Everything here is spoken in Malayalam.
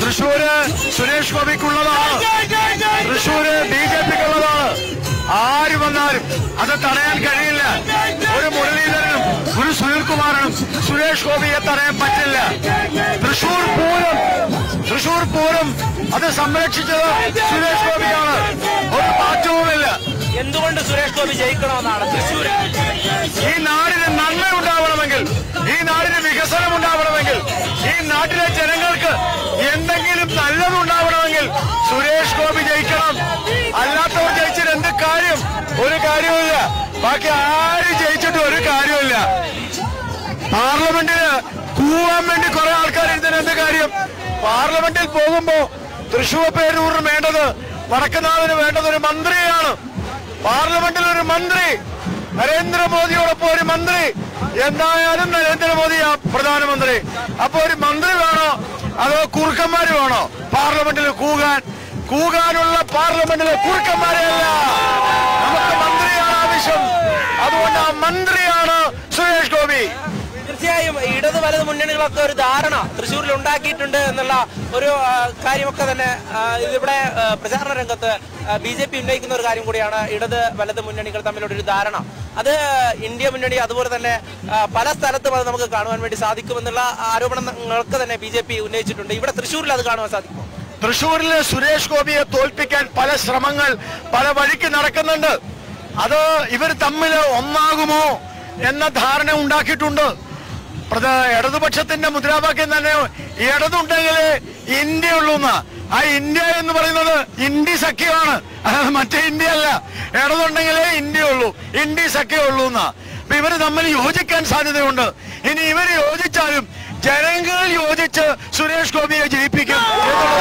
തൃശ്ശൂര് സുരേഷ് ഗോപിക്കുള്ളതാണ്, തൃശ്ശൂര് BJPക്കുള്ളതാണ്. ആര് വന്നാലും അത് തടയാൻ കഴിയില്ല. ഒരു മുരളീധരനും ഒരു സുനിൽകുമാറിനും സുരേഷ് ഗോപിയെ തടയാൻ പറ്റില്ല. തൃശ്ശൂർ പൂരം അത് സംരക്ഷിച്ചത് സുരേഷ് ഗോപിയാണ്. ഒരു മാറ്റവുമില്ല. എന്തുകൊണ്ട് സുരേഷ് ഗോപി ജയിക്കണമെന്നാണ് തൃശ്ശൂര്? ഈ നാടിന് നന്മ ഉണ്ടാവണമെങ്കിൽ, ഈ നാടിന് വികസനം ഉണ്ടാവണമെങ്കിൽ, ഈ നാട്ടിലെ ജനങ്ങൾക്ക് എന്തെങ്കിലും നല്ലതുണ്ടാവണമെങ്കിൽ സുരേഷ് ഗോപി ജയിക്കണം. അല്ലാത്തവർ ജയിച്ചിട്ട് എന്ത് കാര്യം? ഒരു കാര്യവുമില്ല. ബാക്കി ആരും ജയിച്ചിട്ട് ഒരു കാര്യമില്ല. പാർലമെന്റിന് കൂവാൻ വേണ്ടി കുറെ ആൾക്കാർ ഇരുന്നതിന് എന്ത് കാര്യം? പാർലമെന്റിൽ പോകുമ്പോ തൃശ്ശൂർ പേരൂരിന് വേണ്ടത്, വടക്കുന്നാഥിന് വേണ്ടത് ഒരു മന്ത്രിയാണ്. പാർലമെന്റിൽ ഒരു മന്ത്രി, നരേന്ദ്രമോദിയോടൊപ്പം ഒരു മന്ത്രി. എന്തായാലും നരേന്ദ്രമോദിയാ പ്രധാനമന്ത്രി. അപ്പൊ ഒരു മന്ത്രി വേണോ അതോ കുറുക്കന്മാര് വേണോ പാർലമെന്റിൽ കൂകാനുള്ള? പാർലമെന്റിലെ കുറുക്കന്മാരെയല്ല, നമുക്ക് മന്ത്രിയാണ് ആവശ്യം. അതുകൊണ്ട് ആ മന്ത്രിയാണ് സുരേഷ് ഗോപി. തീർച്ചയായും ഇടത് വലത് മുന്നണികളൊക്കെ ഒരു ധാരണ തൃശ്ശൂരിൽ ഉണ്ടാക്കിയിട്ടുണ്ട് എന്നുള്ള ഒരു കാര്യമൊക്കെ തന്നെ ഇതിവിടെ പ്രചാരണ രംഗത്ത് BJP ഉന്നയിക്കുന്ന ഒരു കാര്യം കൂടിയാണ്. ഇടത് വലത് മുന്നണികൾ തമ്മിലുള്ള ഒരു ധാരണ, അത് ഇന്ത്യ മുന്നണി അതുപോലെ തന്നെ പല സ്ഥലത്തും അത് നമുക്ക് കാണുവാൻ വേണ്ടി സാധിക്കുമെന്നുള്ള ആരോപണങ്ങൾക്ക് തന്നെ BJP ഉന്നയിച്ചിട്ടുണ്ട്. ഇവിടെ തൃശ്ശൂരിൽ അത് കാണുവാൻ സാധിക്കും. തൃശ്ശൂരിലെ സുരേഷ് ഗോപിയെ തോൽപ്പിക്കാൻ പല ശ്രമങ്ങൾ പല വഴിക്ക് നടക്കുന്നുണ്ട്. അത് ഇവർ തമ്മിൽ ഒന്നാകുമോ എന്ന ധാരണ ഉണ്ടാക്കിയിട്ടുണ്ട്. ഇടതുപക്ഷത്തിന്റെ മുദ്രാവാക്യം തന്നെ ഇടതുണ്ടെങ്കിൽ ഇന്ത്യ ഉള്ളൂന്ന. ആ ഇന്ത്യ എന്ന് പറയുന്നത് ഇന്ത്യ സഖ്യമാണ്, അതായത് മറ്റേ ഇന്ത്യ അല്ല. ഇടതുണ്ടെങ്കിലേ ഇന്ത്യ ഉള്ളൂ, ഇന്ത്യ സഖ്യം ഉള്ളൂന്ന. അപ്പൊ ഇവര് തമ്മിൽ യോജിക്കാൻ സാധ്യതയുണ്ട്. ഇനി ഇവർ യോജിച്ചാലും ജനങ്ങൾ യോജിച്ച് സുരേഷ് ഗോപിയെ ജയിപ്പിക്കും എന്നുള്ളത്